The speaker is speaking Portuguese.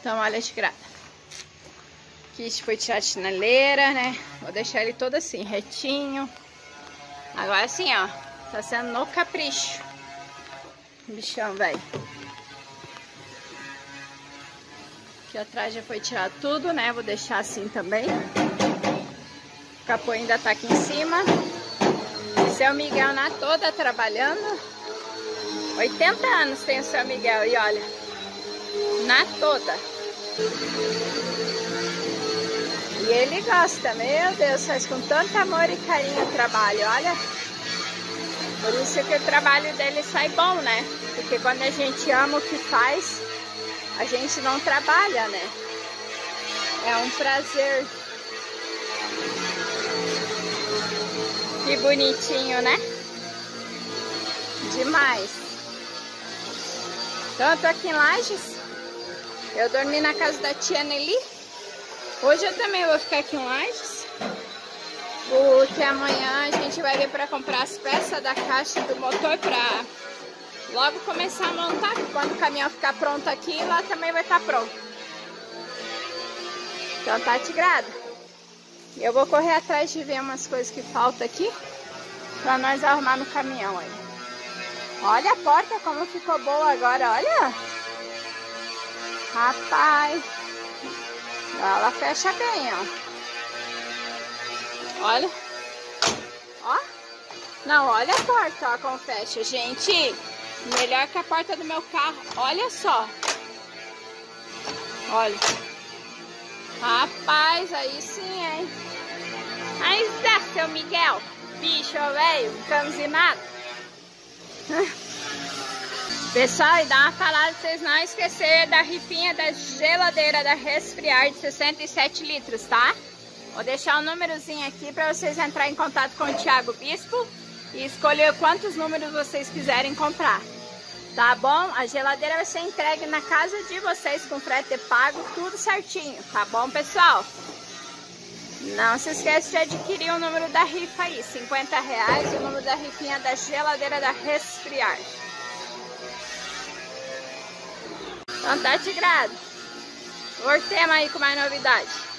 Então, olha, Tigrada. Aqui foi tirar a chineleira, né? Vou deixar ele todo assim, retinho. Agora assim, ó. Tá sendo no capricho. Bichão, velho. Aqui atrás já foi tirar tudo, né? Vou deixar assim também. O capô ainda tá aqui em cima. Seu Miguel na toda trabalhando. 80 anos tem o seu Miguel e olha. Na toda. E ele gosta, meu Deus, faz com tanto amor e carinho o trabalho, olha. Por isso que o trabalho dele sai bom, né? Porque quando a gente ama o que faz, a gente não trabalha, né? É um prazer. Que bonitinho, né? Demais. Então eu tô aqui em Lages. Eu dormi na casa da tia Nelly. Hoje eu também vou ficar aqui em Lages. Porque amanhã a gente vai vir para comprar as peças da caixa do motor para logo começar a montar. Quando o caminhão ficar pronto aqui, lá também vai estar pronto. Então tá, Tigrada. Eu vou correr atrás de ver umas coisas que faltam aqui para nós arrumar no caminhão aí. Olha a porta como ficou boa agora, olha. Rapaz. Ela fecha bem, ó. Olha. Ó. Não, olha a porta, ó, como fecha. Gente, melhor que a porta do meu carro. Olha só. Olha. Rapaz, aí sim, hein. Aí, Zé, seu Miguel. Bicho, velho, encamzinado. Pessoal, e dá uma falada pra vocês não esquecerem da rifinha da geladeira da Resfriar de 67 litros, tá? Vou deixar o númerozinho aqui para vocês entrarem em contato com o Thiago Bispo e escolher quantos números vocês quiserem comprar. Tá bom? A geladeira vai ser entregue na casa de vocês com frete pago, tudo certinho. Tá bom, pessoal? Não se esqueça de adquirir o número da rifa aí, R$50, o número da rifinha da geladeira da Resfriar. Então tá, Tigrado. Voltemos aí com mais novidade.